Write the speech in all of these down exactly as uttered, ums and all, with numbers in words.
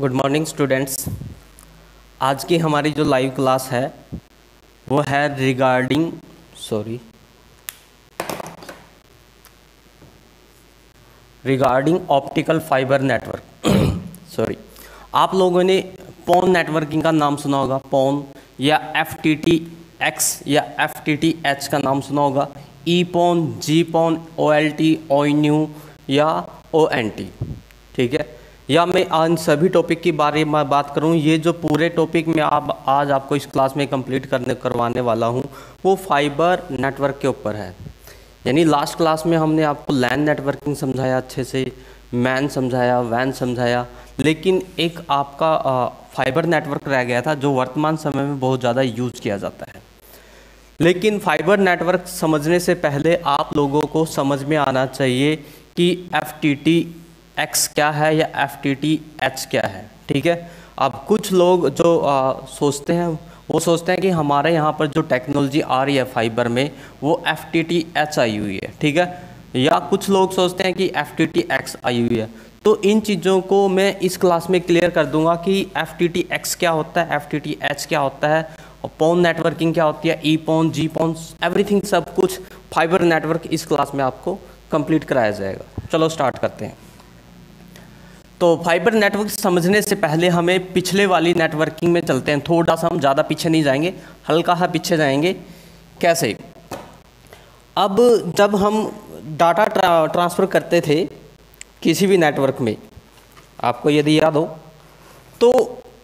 Good morning students. आज की हमारी जो लाइव क्लास है वो है regarding sorry regarding optical fibre network. Sorry, आप लोगों ने पॉन नेटवर्किंग का नाम सुना होगा, पॉन या एफ टी टी एक्स या एफ टी टी एच का नाम सुना होगा, E PON, G PON, O L T, O N U या ओ एन टी। ठीक है, या मैं इन सभी टॉपिक की बारे में बात करूं, ये जो पूरे टॉपिक में आप आज आपको इस क्लास में कंप्लीट करने करवाने वाला हूं वो फाइबर नेटवर्क के ऊपर है। यानी लास्ट क्लास में हमने आपको लैन नेटवर्किंग समझाया, अच्छे से मैन समझाया, वैन समझाया, लेकिन एक आपका फाइबर नेटवर्क रह गया था जो वर्तमान समय में बहुत ज़्यादा यूज किया जाता है। लेकिन फाइबर नेटवर्क समझने से पहले आप लोगों को समझ में आना चाहिए कि एफ टी टी एक्स क्या है या एफ टी टी एच क्या है। ठीक है, अब कुछ लोग जो आ, सोचते हैं वो सोचते हैं कि हमारे यहाँ पर जो टेक्नोलॉजी आ रही है फाइबर में वो एफ टी टी एच आई हुई है। ठीक है, या कुछ लोग सोचते हैं कि एफ टी टी एक्स आई हुई है। तो इन चीज़ों को मैं इस क्लास में क्लियर कर दूंगा कि एफ टी टी एक्स क्या होता है, एफ टी टी एच क्या होता है, और पॉन नेटवर्किंग क्या होती है, E PON, G PON, everything सब कुछ फाइबर नेटवर्क इस क्लास में आपको कंप्लीट कराया जाएगा। चलो स्टार्ट करते हैं। तो फाइबर नेटवर्क समझने से पहले हमें पिछले वाली नेटवर्किंग में चलते हैं। थोड़ा सा हम ज़्यादा पीछे नहीं जाएंगे, हल्का सा पीछे जाएंगे। कैसे? अब जब हम डाटा ट्रा, ट्रांसफ़र करते थे किसी भी नेटवर्क में, आपको यदि याद हो तो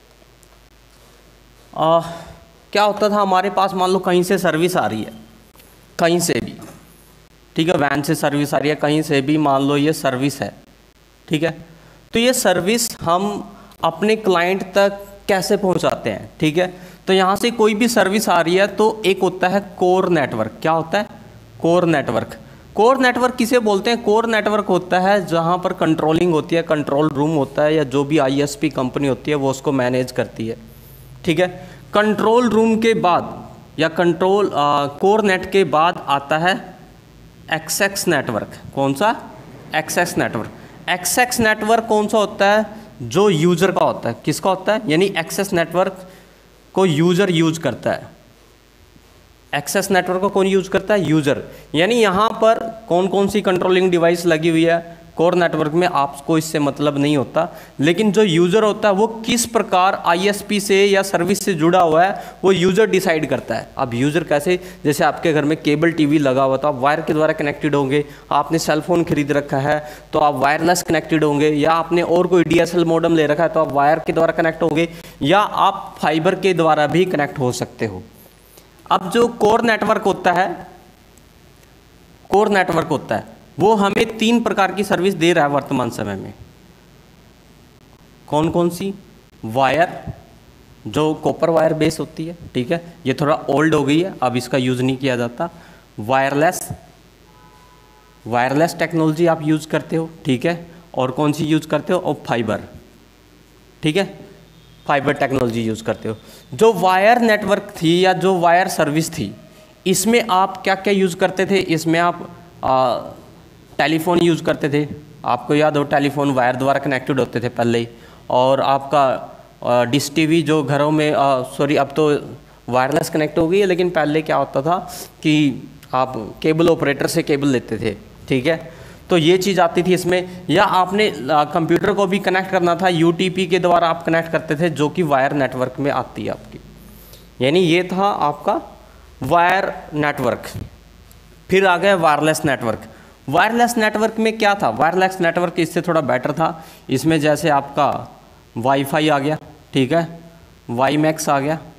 आ, क्या होता था, हमारे पास मान लो कहीं से सर्विस आ रही है, कहीं से भी, ठीक है, वैन से सर्विस आ रही है, कहीं से भी मान लो ये सर्विस है। ठीक है, तो ये सर्विस हम अपने क्लाइंट तक कैसे पहुंचाते हैं। ठीक है, तो यहाँ से कोई भी सर्विस आ रही है तो एक होता है कोर नेटवर्क। क्या होता है? Core network. कोर नेटवर्क किसे बोलते हैं? कोर नेटवर्क होता है जहाँ पर कंट्रोलिंग होती है, कंट्रोल रूम होता है, या जो भी आई एस पी कंपनी होती है वो उसको मैनेज करती है। ठीक है, कंट्रोल रूम के बाद या कंट्रोल कोर नेट के बाद आता है एक्सेस नेटवर्क। कौन सा? Access network. एक्सेस नेटवर्क कौन सा होता है? जो यूज़र का होता है। किसका होता है? यानी एक्सेस नेटवर्क को यूज़र यूज करता है। एक्सेस नेटवर्क को कौन यूज करता है? यूज़र। यानी यहाँ पर कौन कौन सी कंट्रोलिंग डिवाइस लगी हुई है कोर नेटवर्क में, आपको इससे मतलब नहीं होता, लेकिन जो यूज़र होता है वो किस प्रकार आई एस पी से या सर्विस से जुड़ा हुआ है वो यूज़र डिसाइड करता है। अब यूज़र कैसे? जैसे आपके घर में केबल टीवी लगा हुआ तो आप वायर के द्वारा कनेक्टेड होंगे, आपने सेल फोन खरीद रखा है तो आप वायरलेस कनेक्टेड होंगे, या आपने और कोई डी एस एल मॉडेम ले रखा है तो आप वायर के द्वारा कनेक्ट होंगे, या आप फाइबर के द्वारा भी कनेक्ट हो सकते हो। अब जो कोर नेटवर्क होता है, कोर नेटवर्क होता है वो हमें तीन प्रकार की सर्विस दे रहा है वर्तमान समय में। कौन कौन सी? वायर, जो कॉपर वायर बेस होती है, ठीक है, ये थोड़ा ओल्ड हो गई है, अब इसका यूज़ नहीं किया जाता। वायरलेस, वायरलेस टेक्नोलॉजी आप यूज़ करते हो, ठीक है, और कौन सी यूज़ करते हो? और फाइबर, ठीक है, फाइबर टेक्नोलॉजी यूज़ करते हो। जो वायर नेटवर्क थी या जो वायर सर्विस थी, इसमें आप क्या क्या यूज़ करते थे? इसमें आप आ, टेलीफोन यूज़ करते थे। आपको याद हो टेलीफोन वायर द्वारा कनेक्टेड होते थे पहले ही, और आपका डिश टीवी जो घरों में, सॉरी अब तो वायरलेस कनेक्ट हो गई है, लेकिन पहले क्या होता था कि आप केबल ऑपरेटर से केबल लेते थे। ठीक है, तो ये चीज़ आती थी इसमें। या आपने कंप्यूटर को भी कनेक्ट करना था, यू टी पी के द्वारा आप कनेक्ट करते थे, जो कि वायर नेटवर्क में आती है आपकी। यानी ये था आपका वायर नेटवर्क। फिर आ गया वायरलेस नेटवर्क। वायरलेस नेटवर्क में क्या था? वायरलेस नेटवर्क इससे थोड़ा बेटर था। इसमें जैसे आपका वाईफाई आ गया, ठीक है, वाई मैक्स आ गया,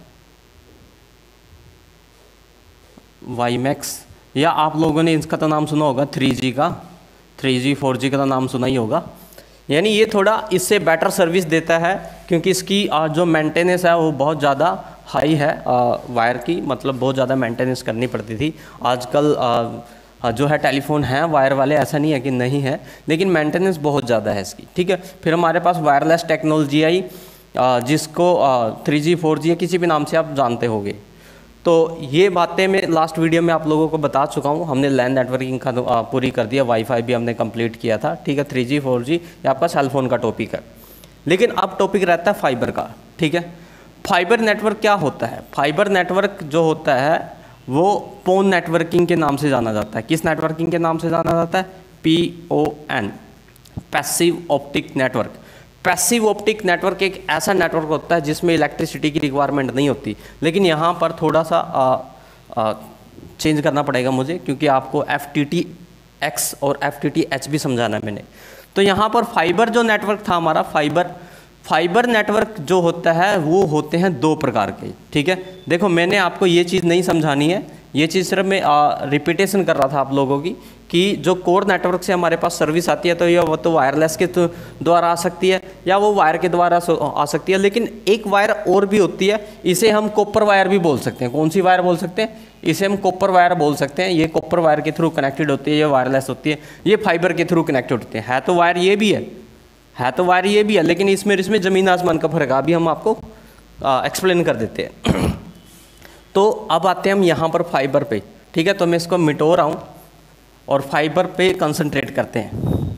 वाई मैक्स, या आप लोगों ने इसका तो नाम सुना होगा थ्री जी का, थ्री जी फोर जी का तो नाम सुना ही होगा। यानी ये थोड़ा इससे बेटर सर्विस देता है, क्योंकि इसकी जो मेंटेनेंस है वो बहुत ज़्यादा हाई है। वायर की मतलब बहुत ज़्यादा मेंटेनेंस करनी पड़ती थी। आजकल आ, जो है टेलीफोन है वायर वाले, ऐसा नहीं है कि नहीं है, लेकिन मेंटेनेंस बहुत ज़्यादा है इसकी। ठीक है, फिर हमारे पास वायरलेस टेक्नोलॉजी आई, जिसको थ्री जी फोर जी या किसी भी नाम से आप जानते होंगे। तो ये बातें मैं लास्ट वीडियो में आप लोगों को बता चुका हूँ। हमने लैन नेटवर्किंग का आ, पूरी कर दिया, वाईफाई भी हमने कंप्लीट किया था। ठीक है, थ्री जी फोर जी ये आपका सेल फोन का टॉपिक है। लेकिन अब टॉपिक रहता है फाइबर का, ठीक है। फाइबर नेटवर्क क्या होता है? फाइबर नेटवर्क जो होता है वो पोन नेटवर्किंग के नाम से जाना जाता है। किस नेटवर्किंग के नाम से जाना जाता है? P O N, passive optic network. Passive optic network एक ऐसा नेटवर्क होता है जिसमें इलेक्ट्रिसिटी की रिक्वायरमेंट नहीं होती, लेकिन यहाँ पर थोड़ा सा आ, आ, चेंज करना पड़ेगा मुझे, क्योंकि आपको एफ टी टी एक्स और एफ टी टी एच भी समझाना है मैंने। तो यहाँ पर फाइबर जो नेटवर्क था हमारा, फाइबर फाइबर नेटवर्क जो होता है वो होते हैं दो प्रकार के, ठीक है। देखो मैंने आपको ये चीज़ नहीं समझानी है, ये चीज़ सिर्फ मैं रिपीटेशन कर रहा था आप लोगों की, कि जो कोर नेटवर्क से हमारे पास सर्विस आती है तो ये वो तो वायरलेस के तो द्वारा आ सकती है या वो वायर के द्वारा आ सकती है, लेकिन एक वायर और भी होती है, इसे हम कॉपर वायर भी बोल सकते हैं। कौन सी वायर बोल सकते हैं? इसे हम कॉपर वायर बोल सकते हैं। ये कॉपर वायर के थ्रू कनेक्टेड होती है, ये वायरलेस होती है, ये फाइबर के थ्रू कनेक्टेड होते हैं। है तो वायर ये भी है, है तो वायर ये भी है, लेकिन इसमें इसमें ज़मीन आसमान का फर्क है, अभी हम आपको एक्सप्लेन कर देते हैं। तो अब आते हैं हम यहाँ पर फाइबर पे, ठीक है। तो मैं इसको मिटो रहा हूँ और फाइबर पे कंसंट्रेट करते हैं।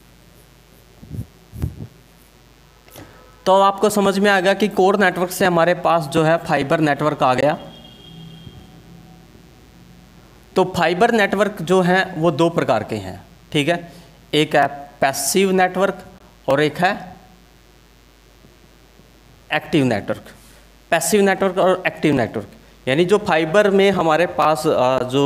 तो आपको समझ में आ गया कि कोर नेटवर्क से हमारे पास जो है फाइबर नेटवर्क आ गया। तो फाइबर नेटवर्क जो है वो दो प्रकार के हैं, ठीक है। एक है पैसिव नेटवर्क और एक है एक्टिव नेटवर्क। पैसिव नेटवर्क और एक्टिव नेटवर्क यानी जो फाइबर में हमारे पास जो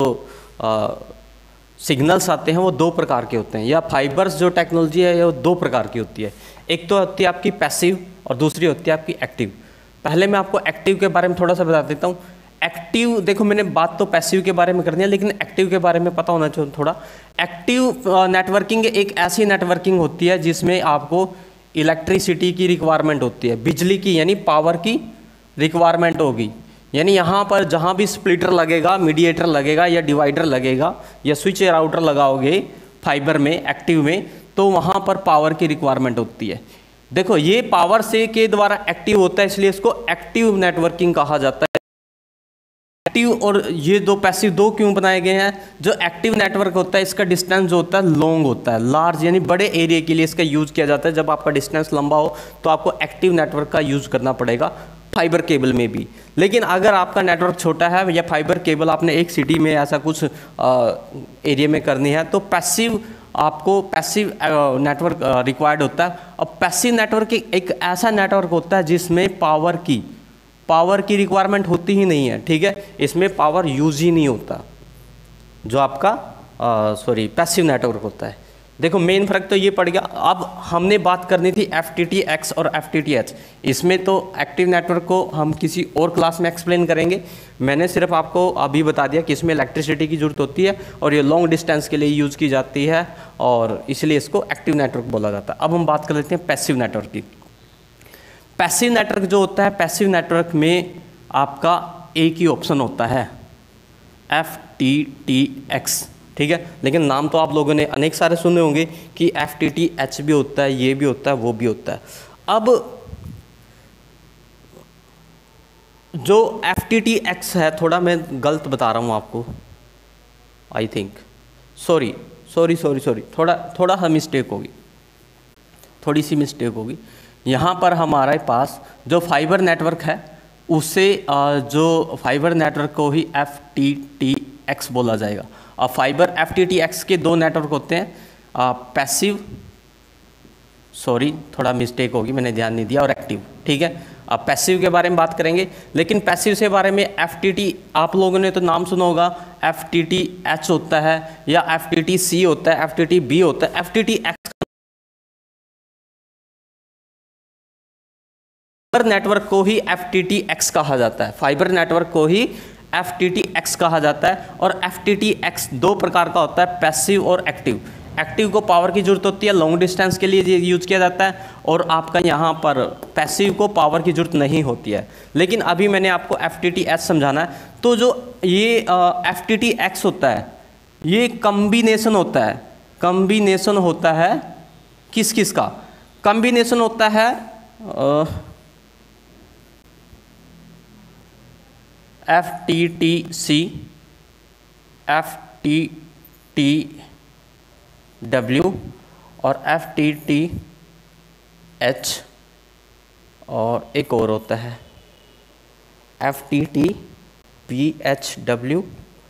सिग्नल्स आते हैं वो दो प्रकार के होते हैं, या फाइबर्स जो टेक्नोलॉजी है वो दो प्रकार की होती है। एक तो होती है आपकी पैसिव और दूसरी होती है आपकी एक्टिव। पहले मैं आपको एक्टिव के बारे में थोड़ा सा बता देता हूँ। एक्टिव, देखो मैंने बात तो पैसिव के बारे में करनी है, लेकिन एक्टिव के बारे में पता होना चाहिए थोड़ा। एक्टिव नेटवर्किंग एक ऐसी नेटवर्किंग होती है जिसमें आपको इलेक्ट्रिसिटी की रिक्वायरमेंट होती है, बिजली की यानी पावर की रिक्वायरमेंट होगी। यानी यहाँ पर जहाँ भी स्प्लिटर लगेगा, मीडिएटर लगेगा या डिवाइडर लगेगा या स्विच राउटर लगाओगे फाइबर में, एक्टिव में, तो वहाँ पर पावर की रिक्वायरमेंट होती है। देखो ये पावर से के द्वारा एक्टिव होता है, इसलिए इसको एक्टिव नेटवर्किंग कहा जाता है। एक्टिव और ये दो पैसिव दो क्यों बनाए गए हैं? जो एक्टिव नेटवर्क होता है इसका डिस्टेंस जो होता है लॉन्ग होता है, लार्ज यानी बड़े एरिया के लिए इसका यूज़ किया जाता है। जब आपका डिस्टेंस लंबा हो तो आपको एक्टिव नेटवर्क का यूज़ करना पड़ेगा फाइबर केबल में भी। लेकिन अगर आपका नेटवर्क छोटा है या फाइबर केबल आपने एक सिटी में ऐसा कुछ एरिया में करनी है तो पैसिव आपको पैसिव नेटवर्क रिक्वायर्ड होता है। अब पैसिव नेटवर्क एक ऐसा नेटवर्क होता है जिसमें पावर की पावर की रिक्वायरमेंट होती ही नहीं है, ठीक है। इसमें पावर यूज ही नहीं होता, जो आपका सॉरी पैसिव नेटवर्क होता है। देखो मेन फर्क तो ये पड़ गया। अब हमने बात करनी थी एफ टी टी एक्स और एफ टी टी एच। इसमें तो एक्टिव नेटवर्क को हम किसी और क्लास में एक्सप्लेन करेंगे। मैंने सिर्फ आपको अभी बता दिया कि इसमें इलेक्ट्रिसिटी की जरूरत होती है और ये लॉन्ग डिस्टेंस के लिए यूज़ की जाती है और इसलिए इसको एक्टिव नेटवर्क बोला जाता है। अब हम बात कर लेते हैं पैसिव नेटवर्क की। पैसिव नेटवर्क जो होता है, पैसिव नेटवर्क में आपका एक ही ऑप्शन होता है, एफ टी टी एक्स, ठीक है। लेकिन नाम तो आप लोगों ने अनेक सारे सुने होंगे कि एफ टी टी एच भी होता है, ये भी होता है, वो भी होता है। अब जो एफ टी टी एक्स है, थोड़ा मैं गलत बता रहा हूँ आपको, I think, sorry sorry sorry sorry थोड़ा थोड़ा सा मिस्टेक होगी, थोड़ी सी मिस्टेक होगी। यहाँ पर हमारे पास जो फाइबर नेटवर्क है उससे जो फाइबर नेटवर्क को ही एफ टी टी एक्स बोला जाएगा। अब fibre F T T X के दो नेटवर्क होते हैं, पैसिव, सॉरी थोड़ा मिस्टेक होगी, मैंने ध्यान नहीं दिया, और एक्टिव, ठीक है। अब पैसिव के बारे में बात करेंगे, लेकिन पैसिव से बारे में एफ टी टी आप लोगों ने तो नाम सुना होगा, एफ टी टी एच होता है या एफ टी टी सी होता है, एफ टी टी बी होता है, F T T X. Fibre network को ही एफ टी टी एक्स कहा जाता है, फाइबर नेटवर्क को ही एफ टी टी एक्स कहा जाता है। और एफ टी टी एक्स दो प्रकार का होता है, पैसिव और एक्टिव। एक्टिव को पावर की जरूरत होती है, लॉन्ग डिस्टेंस के लिए यूज किया जाता है, और आपका यहाँ पर पैसिव को पावर की जरूरत नहीं होती है। लेकिन अभी मैंने आपको एफ टी टी एक्स समझाना है। तो जो ये एफ टी टी एक्स होता है ये कम्बिनेशन होता है, कम्बिनेशन होता है किस किस का? कम्बिनेशन होता है आ, F T T C, F T T W और एफ टी टी एच, और एक और होता है F T T P H W,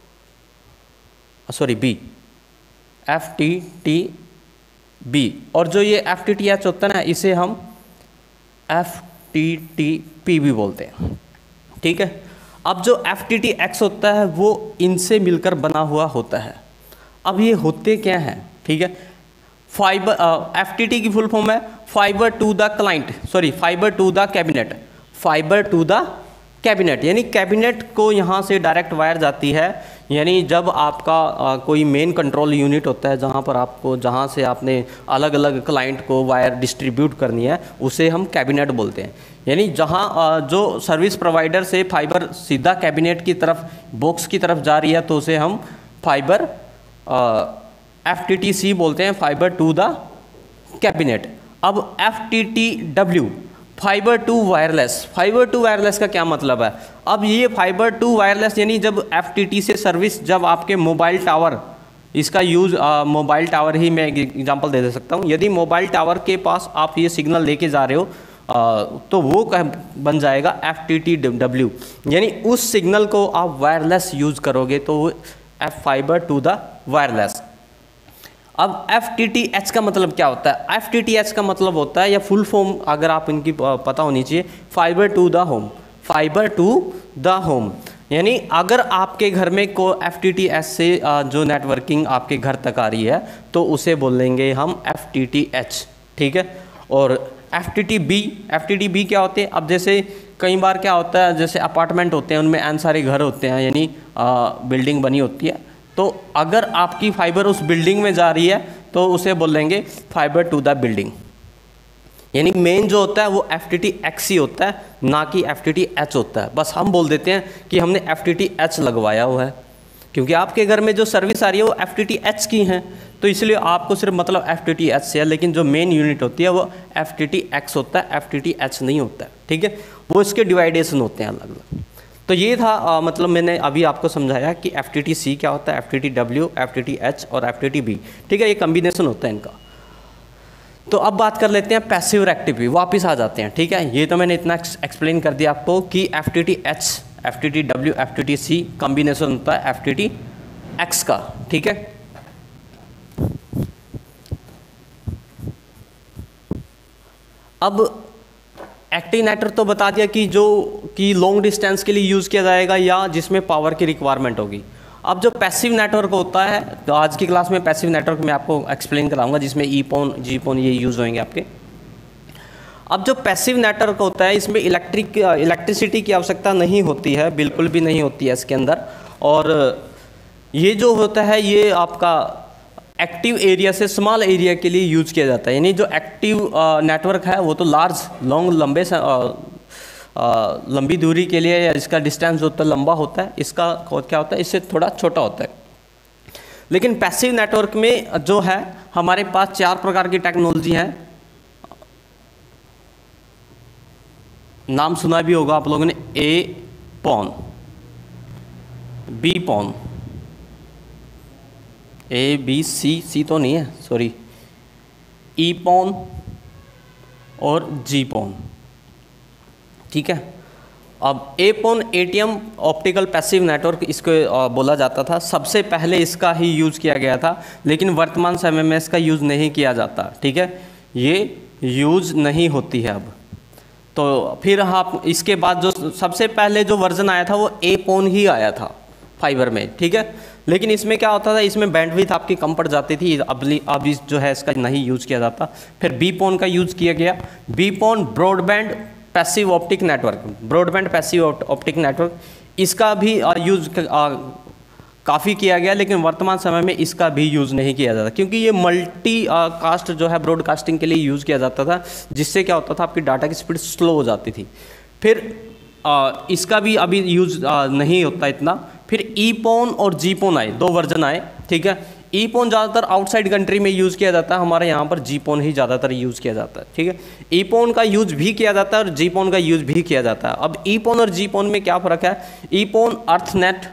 sorry B, F T T B. और जो ये एफ टी टी एच होता है ना, इसे हम एफ टी टी पी भी बोलते हैं, ठीक है। अब जो एफ टी टी एक्स होता है वो इनसे मिलकर बना हुआ होता है। अब ये होते क्या हैं, ठीक है। फाइबर, एफ टी टी की फुल फॉर्म है fibre to the client, sorry fibre to the cabinet, fibre to the cabinet, यानी कैबिनेट को यहाँ से डायरेक्ट वायर जाती है। यानी जब आपका आ, कोई मेन कंट्रोल यूनिट होता है जहाँ पर आपको, जहाँ से आपने अलग अलग क्लाइंट को वायर डिस्ट्रीब्यूट करनी है, उसे हम कैबिनेट बोलते हैं। यानी जहाँ जो सर्विस प्रोवाइडर से फाइबर सीधा कैबिनेट की तरफ, बॉक्स की तरफ जा रही है, तो उसे हम fibre F T T C बोलते हैं, फाइबर टू द कैबिनेट। अब F T T W, fibre to wireless, fibre to wireless का क्या मतलब है। अब ये फाइबर टू वायरलेस यानी जब एफ टी टी से सर्विस, जब आपके मोबाइल टावर, इसका यूज़ मोबाइल टावर ही मैं एग्जांपल दे दे सकता हूँ। यदि मोबाइल टावर के पास आप ये सिग्नल लेके जा रहे हो आ, तो वो कह बन जाएगा एफ टी टी डब्ल्यू, यानी उस सिग्नल को आप वायरलेस यूज़ करोगे तो वो F fibre to the wireless. अब एफ टी टी एच का मतलब क्या होता है। एफ टी टी एच का मतलब होता है, या फुल फॉर्म अगर आप इनकी पता होनी चाहिए, fibre to the home, fibre to the home. यानी अगर आपके घर में को एफ टी टी एच से जो नेटवर्किंग आपके घर तक आ रही है तो उसे बोलेंगे हम एफ टी टी एच, ठीक है। और F T T B, F T T B क्या होते हैं। अब जैसे कई बार क्या होता है, जैसे अपार्टमेंट होते हैं, उनमें एन सारे घर होते हैं, यानी बिल्डिंग बनी होती है, तो अगर आपकी फाइबर उस बिल्डिंग में जा रही है तो उसे बोलेंगे फाइबर टू द बिल्डिंग। यानी मेन जो होता है वो एफ टी टी एक्स ही होता है, ना कि एफ टी टी एच होता है। बस हम बोल देते हैं कि हमने एफ टी टी एच लगवाया हुआ है, क्योंकि आपके घर में जो सर्विस आ रही है वो एफ टी टी एच की हैं, तो इसलिए आपको सिर्फ मतलब एफ टी टी एच से है, लेकिन जो मेन यूनिट होती है वो एफ टी टी एक्स होता है, एफ टी टी एच नहीं होता है, ठीक है। वो इसके डिवाइडेशन होते हैं अलग अलग। तो ये था आ, मतलब मैंने अभी आपको समझाया कि एफ टी टी सी क्या होता है, F T T W, F T T H और एफ टी टी बी, ठीक है। ये कम्बिनेशन होता है इनका। तो अब बात कर लेते हैं पैसिव एक्टिव, वापस आ जाते हैं, ठीक है। ये तो मैंने इतना एक्सप्लेन कर दिया आपको कि F T T H, F T T W, F T T C combination होता है एफ टी टी एक्स का, ठीक है। अब एक्टिव नेटवर्क तो बता दिया कि जो कि लॉन्ग डिस्टेंस के लिए यूज़ किया जाएगा या जिसमें पावर की रिक्वायरमेंट होगी। अब जो पैसिव नेटवर्क होता है, तो आज की क्लास में पैसिव नेटवर्क मैं आपको एक्सप्लेन कराऊंगा, जिसमें ई पोन, जी पोन ये यूज़ होंगे आपके। अब जो पैसिव नेटवर्क होता है, इसमें इलेक्ट्रिक इलेक्ट्रिसिटी की आवश्यकता नहीं होती है, बिल्कुल भी नहीं होती है इसके अंदर। और ये जो होता है ये आपका एक्टिव एरिया से स्मॉल एरिया के लिए यूज़ किया जाता है। यानी जो एक्टिव नेटवर्क है वो तो लार्ज, लॉन्ग, लंबे लंबी दूरी के लिए, या इसका डिस्टेंस जो होता है लंबा होता है, इसका क्या होता है, इससे थोड़ा छोटा होता है। लेकिन पैसिव नेटवर्क में जो है हमारे पास चार प्रकार की टेक्नोलॉजी है। नाम सुना भी होगा आप लोगों ने, A PON, B PON, A B C, C तो नहीं है, सॉरी, ई पॉन और जी पॉन, ठीक है। अब A PON ATM optical passive network इसको बोला जाता था। सबसे पहले इसका ही यूज़ किया गया था, लेकिन वर्तमान समय में इसका यूज़ नहीं किया जाता, ठीक है। ये यूज़ नहीं होती है अब। तो फिर आप इसके बाद जो सबसे पहले जो वर्जन आया था वो ए पॉन ही आया था फाइबर में, ठीक है। लेकिन इसमें क्या होता था, इसमें बैंडविड्थ आपकी कम पड़ जाती थी। अब अब इस जो है इसका नहीं यूज़ किया जाता। फिर बी पॉन का यूज़ किया गया। B PON broadband passive optic network, broadband passive optic network, इसका भी यूज़ काफ़ी किया गया, लेकिन वर्तमान समय में इसका भी यूज़ नहीं किया जाता, क्योंकि ये मल्टी कास्ट जो है ब्रॉडकास्टिंग के लिए यूज़ किया जाता था, जिससे क्या होता था आपकी डाटा की स्पीड स्लो हो जाती थी। फिर आ, इसका भी अभी यूज़ आ, नहीं होता इतना। फिर ई पॉन और जी पॉन आए, दो वर्जन आए, ठीक है। ई पॉन ज़्यादातर आउटसाइड कंट्री में यूज़ किया जाता है, हमारे यहाँ पर जी पॉन ही ज़्यादातर यूज़ किया जाता है, ठीक है। ई पॉन का यूज़ भी किया जाता है और जी पॉन का यूज़ भी किया जाता है। अब ई पॉन और जी पॉन में क्या फ़र्क है। E PON Ethernet,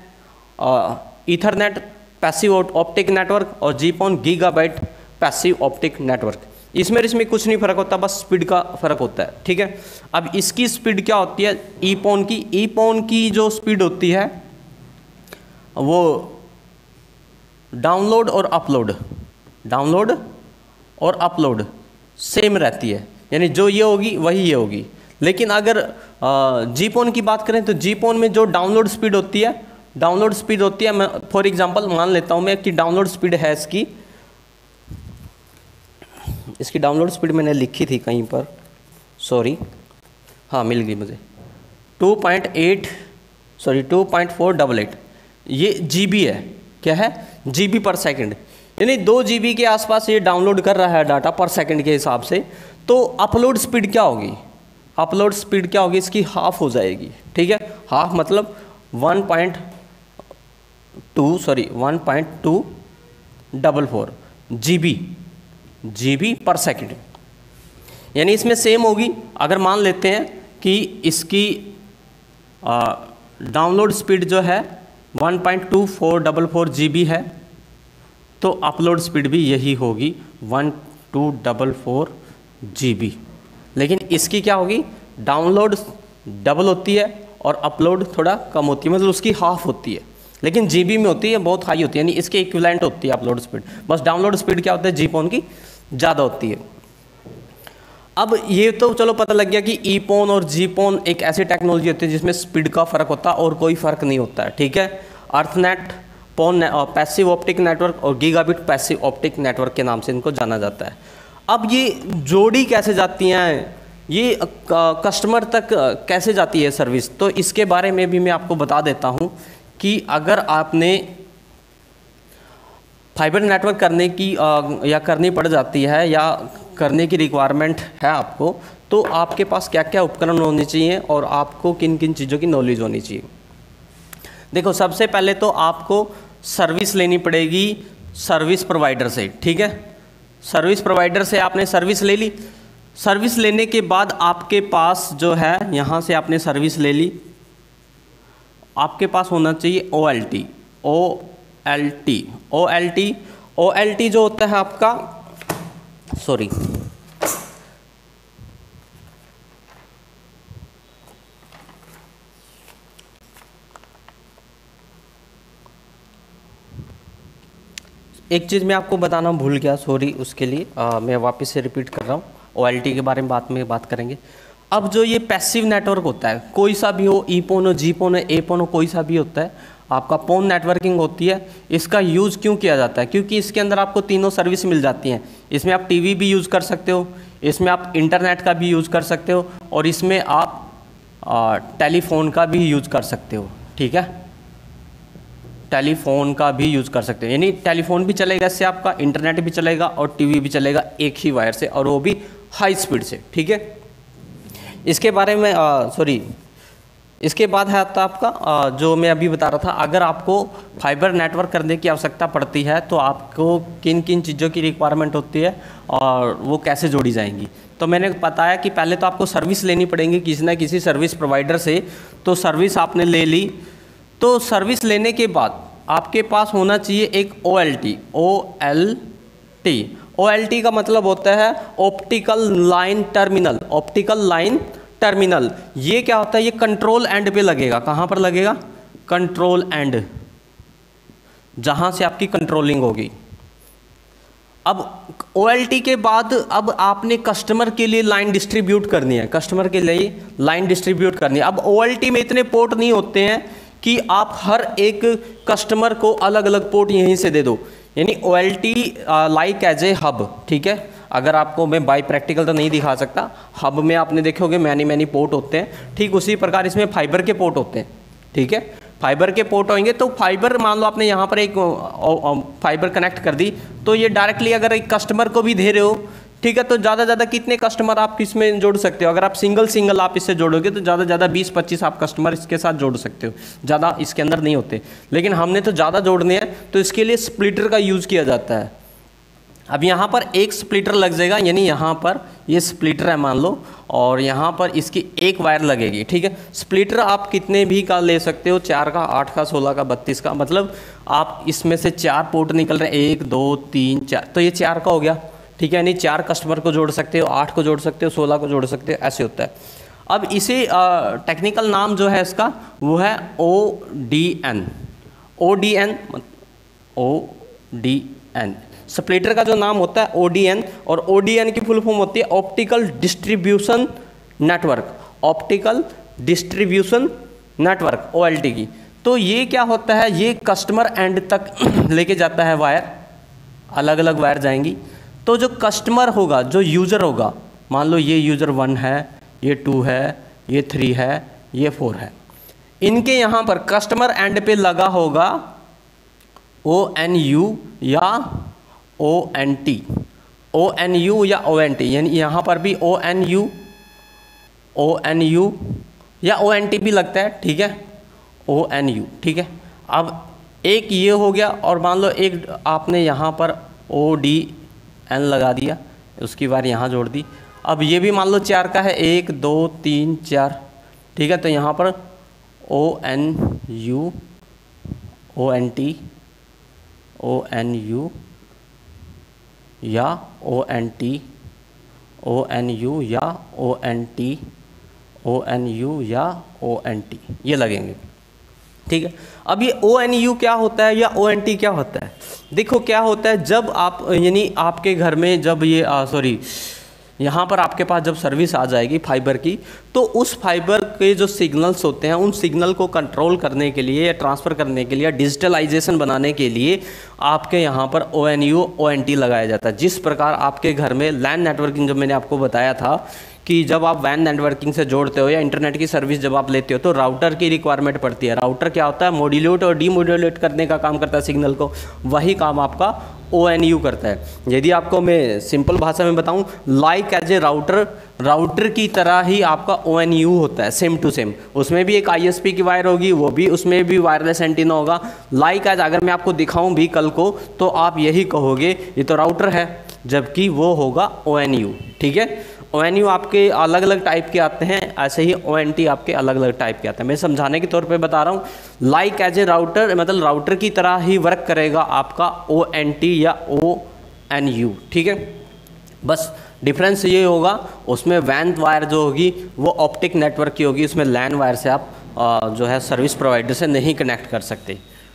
Ethernet passive optic network, और G PON gigabyte passive optic network. इसमें और इसमें कुछ नहीं फ़र्क होता, बस स्पीड का फ़र्क होता है, ठीक है। अब इसकी स्पीड क्या होती है, ईपॉन की ईपॉन की जो स्पीड होती है वो डाउनलोड और अपलोड डाउनलोड और अपलोड सेम रहती है, यानी जो ये होगी वही ये होगी। लेकिन अगर जीपॉन की बात करें तो जीपॉन में जो डाउनलोड स्पीड होती है डाउनलोड स्पीड होती है मैं फॉर एग्जांपल मान लेता हूँ मैं कि डाउनलोड स्पीड है इसकी इसकी डाउनलोड स्पीड मैंने लिखी थी कहीं पर, सॉरी, हाँ मिल गई मुझे, two point eight sorry two point four double eight ये जीबी है, क्या है, जीबी पर सेकंड, यानी दो जीबी के आसपास ये डाउनलोड कर रहा है डाटा पर सेकंड के हिसाब से। तो अपलोड स्पीड क्या होगी, अपलोड स्पीड क्या होगी, इसकी हाफ हो जाएगी, ठीक है। हाफ मतलब one point two sorry one point two double four GB GB per second, यानी इसमें सेम होगी। अगर मान लेते हैं कि इसकी डाउनलोड स्पीड जो है one point two four double four GB है तो अपलोड स्पीड भी यही होगी one two double four GB. लेकिन इसकी क्या होगी, डाउनलोड डबल होती है और अपलोड थोड़ा कम होती है, मतलब उसकी हाफ होती है, लेकिन जीबी में होती है, बहुत हाई होती है, यानी इसके इक्विवेलेंट होती है अपलोड स्पीड। बस डाउनलोड स्पीड क्या होता है, जीपॉन की ज़्यादा होती है। अब ये तो चलो पता लग गया कि ईपॉन और जीपॉन एक ऐसी टेक्नोलॉजी होती है जिसमें स्पीड का फ़र्क होता है और कोई फ़र्क नहीं होता है, ठीक है। Ethernet, PON passive optic network और गीगाबिट पैसिव ऑप्टिक नेटवर्क के नाम से इनको जाना जाता है। अब ये जोड़ी कैसे जाती हैं, ये कस्टमर तक कैसे जाती है सर्विस, तो इसके बारे में भी मैं आपको बता देता हूँ कि अगर आपने फाइबर नेटवर्क करने की या करनी पड़ जाती है या करने की रिक्वायरमेंट है आपको, तो आपके पास क्या क्या उपकरण होने चाहिए और आपको किन किन चीज़ों की नॉलेज होनी चाहिए। देखो, सबसे पहले तो आपको सर्विस लेनी पड़ेगी सर्विस प्रोवाइडर से, ठीक है। सर्विस प्रोवाइडर से आपने सर्विस ले ली, सर्विस लेने के बाद आपके पास जो है यहाँ से आपने सर्विस ले ली, आपके पास होना चाहिए O L T O L T O L T O L T जो होता है आपका, सॉरी एक चीज़ मैं आपको बताना भूल गया, सॉरी उसके लिए आ, मैं वापस से रिपीट कर रहा हूँ। ओ एल टी के बारे में बात में बात करेंगे। अब जो ये पैसिव नेटवर्क होता है, कोई सा भी हो, ईपॉन हो, जीपॉन हो, एपॉन हो, कोई सा भी होता है, आपका पॉन नेटवर्किंग होती है। इसका यूज़ क्यों किया जाता है, क्योंकि इसके अंदर आपको तीनों सर्विस मिल जाती हैं। इसमें आप टीवी भी यूज़ कर सकते हो, इसमें आप इंटरनेट का भी यूज़ कर सकते हो और इसमें आप टेलीफोन का भी यूज़ कर सकते हो, ठीक है। टेलीफोन का भी यूज़ कर सकते हो, यानी टेलीफोन भी चलेगा इससे, आपका इंटरनेट भी चलेगा और टीवी भी चलेगा एक ही वायर से, और वो भी हाई स्पीड से, ठीक है। इसके बारे में सॉरी इसके बाद है तो आपका आ, जो मैं अभी बता रहा था, अगर आपको फाइबर नेटवर्क करने की आवश्यकता पड़ती है तो आपको किन किन चीज़ों की रिक्वायरमेंट होती है और वो कैसे जोड़ी जाएंगी। तो मैंने बताया कि पहले तो आपको सर्विस लेनी पड़ेगी किसी ना किसी सर्विस प्रोवाइडर से। तो सर्विस आपने ले ली, तो सर्विस लेने के बाद आपके पास होना चाहिए एक O L T O L T O L T का मतलब होता है optical line terminal. Optical line terminal ये क्या होता है, ये कंट्रोल एंड पे लगेगा। कहाँ पर लगेगा, कंट्रोल एंड, जहाँ से आपकी कंट्रोलिंग होगी। अब ओ एल टी के बाद अब आपने कस्टमर के लिए लाइन डिस्ट्रीब्यूट करनी है, कस्टमर के लिए लाइन डिस्ट्रीब्यूट करनी है। अब ओ एल टी में इतने पोर्ट नहीं होते हैं कि आप हर एक कस्टमर को अलग अलग पोर्ट यहीं से दे दो, यानी O L T like as a hub, ठीक है। अगर आपको मैं बाई प्रैक्टिकल तो नहीं दिखा सकता, हब में आपने देखे होंगे मैनी मैनी पोर्ट होते हैं, ठीक उसी प्रकार इसमें फाइबर के पोर्ट होते हैं, ठीक है। फाइबर के पोर्ट होंगे तो फाइबर मान लो आपने यहाँ पर एक फाइबर कनेक्ट कर दी, तो ये डायरेक्टली अगर एक कस्टमर को भी दे रहे हो, ठीक है, तो ज़्यादा ज़्यादा कितने कस्टमर आप इसमें जोड़ सकते हो। अगर आप सिंगल सिंगल आप इससे जोड़ोगे तो ज़्यादा ज़्यादा बीस पच्चीस आप कस्टमर इसके साथ जोड़ सकते हो, ज़्यादा इसके अंदर नहीं होते। लेकिन हमने तो ज़्यादा जोड़ने हैं तो इसके लिए स्प्लिटर का यूज़ किया जाता है। अब यहाँ पर एक स्प्लिटर लग जाएगा, यानी यहाँ पर ये स्प्लिटर है मान लो, और यहाँ पर इसकी एक वायर लगेगी, ठीक है। स्प्लिटर आप कितने भी का ले सकते हो, चार का, आठ का, सोलह का, बत्तीस का, मतलब आप इसमें से चार पोर्ट निकल रहे हैं, एक दो तीन चार, तो ये चार का हो गया, ठीक है, यानी चार कस्टमर को जोड़ सकते हो, आठ को जोड़ सकते हो, सोलह को जोड़ सकते हो, ऐसे होता है। अब इसे टेक्निकल नाम जो है इसका वो है O D N. O D N O D N splitter का जो नाम होता है ओ डी एन, और ओ डी एन की फुल फॉर्म होती है optical distribution network, optical distribution network, O L T की। तो ये क्या होता है, ये कस्टमर एंड तक लेके जाता है वायर, अलग अलग वायर जाएंगी। तो जो कस्टमर होगा, जो यूज़र होगा, मान लो ये यूज़र वन है, ये टू है, ये थ्री है, ये फोर है, इनके यहाँ पर कस्टमर एंड पे लगा होगा ओ एन यू या O N T, O N U या ओ एन टी, यानी यहाँ पर भी O N U, O N U या ओ एन टी भी लगता है, ठीक है, ओ एन यू, ठीक है। अब एक ये हो गया, और मान लो एक आपने यहाँ पर ओ डी एन लगा दिया, उसकी बार यहाँ जोड़ दी। अब ये भी मान लो चार का है, एक दो तीन चार, ठीक है, तो यहाँ पर O N U, O N T, O N U या O N T, O N U या O N T, O N U या ओ एन टी, ये लगेंगे, ठीक है। अब ये ओ एन यू क्या होता है या ओ एन टी क्या होता है? देखो क्या होता है, जब आप यानी आपके घर में जब ये सॉरी यहाँ पर आपके पास जब सर्विस आ जाएगी फाइबर की, तो उस फाइबर के जो सिग्नल्स होते हैं, उन सिग्नल को कंट्रोल करने के लिए या ट्रांसफ़र करने के लिए या डिजिटलाइजेशन बनाने के लिए आपके यहाँ पर O N U, O N T लगाया जाता है। जिस प्रकार आपके घर में लैन नेटवर्किंग, जो मैंने आपको बताया था कि जब आप वैन नेटवर्किंग से जोड़ते हो या इंटरनेट की सर्विस जब आप लेते हो, तो राउटर की रिक्वायरमेंट पड़ती है। राउटर क्या होता है, मॉड्यूलेट और डीमॉड्यूलेट करने का काम करता है सिग्नल को, वही काम आपका ओ एन यू करता है। यदि आपको मैं सिंपल भाषा में बताऊं, like as a router, router की तरह ही आपका ओ एन यू होता है, सेम टू सेम। उसमें भी एक आई एस पी की वायर होगी, वो भी उसमें भी वायरलेस एंटीना होगा। लाइक एज अगर मैं आपको दिखाऊं भी कल को, तो आप यही कहोगे ये तो राउटर है, जबकि वो होगा ओ एन यू, ठीक है। ओ एन यू आपके अलग अलग टाइप के आते हैं, ऐसे ही ओ एन टी आपके अलग अलग टाइप के आते हैं। मैं समझाने के तौर पे बता रहा हूँ, लाइक एज ए राउटर मतलब राउटर की तरह ही वर्क करेगा आपका ओ एन टी या ओ एन यू, ठीक है। बस डिफरेंस ये होगा, उसमें वैन वायर जो होगी वो ऑप्टिक नेटवर्क की होगी, उसमें लैन वायर से आप आ, जो है सर्विस प्रोवाइडर से नहीं कनेक्ट कर सकते।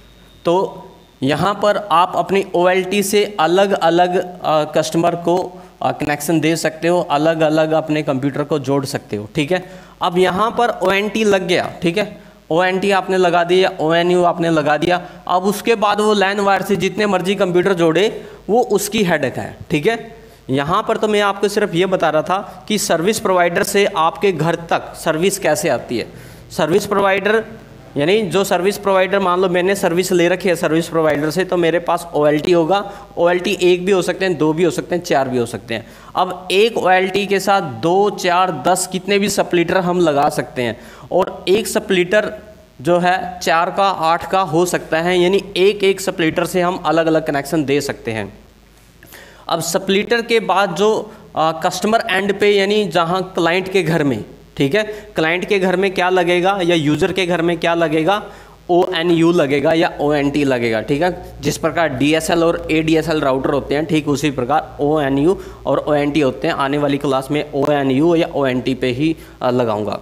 तो यहाँ पर आप अपनी ओ एल टी से अलग अलग कस्टमर को कनेक्शन दे सकते हो, अलग अलग अपने कंप्यूटर को जोड़ सकते हो, ठीक है। अब यहाँ पर ओ एन टी लग गया, ठीक है, ओ एन टी आपने लगा दिया, ओ एन यू आपने लगा दिया। अब उसके बाद वो लैन वायर से जितने मर्जी कंप्यूटर जोड़े, वो उसकी हेडेक है, ठीक है। यहाँ पर तो मैं आपको सिर्फ ये बता रहा था कि सर्विस प्रोवाइडर से आपके घर तक सर्विस कैसे आती है। सर्विस प्रोवाइडर यानी जो सर्विस प्रोवाइडर, मान लो मैंने सर्विस ले रखी है सर्विस प्रोवाइडर से, तो मेरे पास ओ एल टी होगा। ओ एल टी एक भी हो सकते हैं, दो भी हो सकते हैं, चार भी हो सकते हैं। अब एक ओ एल टी के साथ दो, चार, दस कितने भी स्प्लिटर हम लगा सकते हैं, और एक स्प्लिटर जो है चार का, आठ का हो सकता है, यानी एक एक स्प्लिटर से हम अलग अलग कनेक्शन दे सकते हैं। अब स्प्लिटर के बाद जो कस्टमर एंड पे यानी जहाँ क्लाइंट के घर में, ठीक है, क्लाइंट के घर में क्या लगेगा या यूज़र के घर में क्या लगेगा, ओ एन यू लगेगा या ओ एन टी लगेगा, ठीक है। जिस प्रकार डी एस एल और A D S L router होते हैं, ठीक उसी प्रकार ओ एन यू और ओ एन टी होते हैं। आने वाली क्लास में ओ एन यू या ओ एन टी पे ही लगाऊंगा।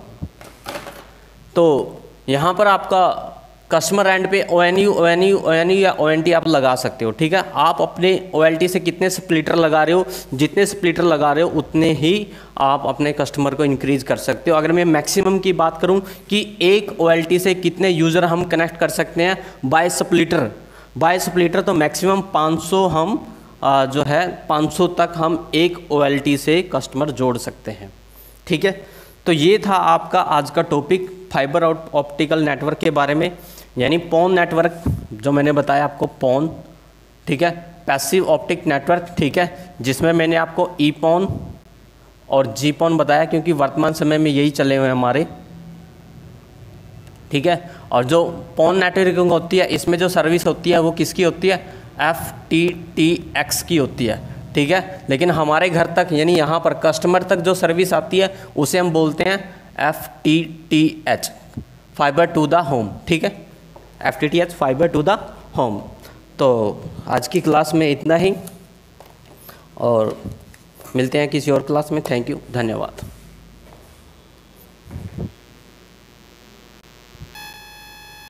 तो यहाँ पर आपका कस्टमर एंड पे O N U, O N U, O N U या ओ एन टी आप लगा सकते हो, ठीक है। आप अपने ओ एल टी से कितने स्प्लिटर लगा रहे हो, जितने स्प्लिटर लगा रहे हो उतने ही आप अपने कस्टमर को इंक्रीज कर सकते हो। अगर मैं मैक्सिमम की बात करूं कि एक ओ एल टी से कितने यूज़र हम कनेक्ट कर सकते हैं बाय स्प्लिटर, बाय स्प्लिटर तो मैक्सिमम पाँच सौ हम आ, जो है पाँच सौ तक हम एक ओ एल टी से कस्टमर जोड़ सकते हैं, ठीक है। तो ये था आपका आज का टॉपिक फाइबर ऑप्टिकल नेटवर्क के बारे में, यानी पॉन नेटवर्क जो मैंने बताया आपको, पॉन, ठीक है, पैसिव ऑप्टिक नेटवर्क, ठीक है, जिसमें मैंने आपको ई पॉन और जी पॉन बताया, क्योंकि वर्तमान समय में यही चले हुए हैं हमारे, ठीक है। और जो पॉन नेटवर्किंग होती है, इसमें जो सर्विस होती है वो किसकी होती है, एफ टी टी एक्स की होती है, ठीक है। लेकिन हमारे घर तक यानी यहाँ पर कस्टमर तक जो सर्विस आती है उसे हम बोलते हैं F T T H, fibre to the home, ठीक है, F T T H fibre to the home. तो आज की क्लास में इतना ही, और मिलते हैं किसी और क्लास में। थैंक यू, धन्यवाद।